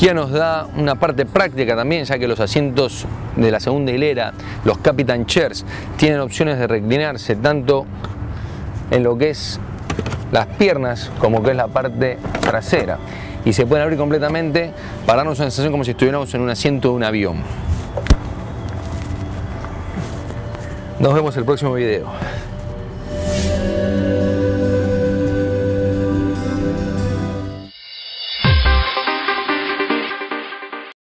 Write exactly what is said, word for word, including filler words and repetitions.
Kia nos da una parte práctica también, ya que los asientos de la segunda hilera, los Captain Chairs, tienen opciones de reclinarse tanto en lo que es las piernas como que es la parte trasera, y se pueden abrir completamente para darnos una sensación como si estuviéramos en un asiento de un avión. Nos vemos en el próximo video.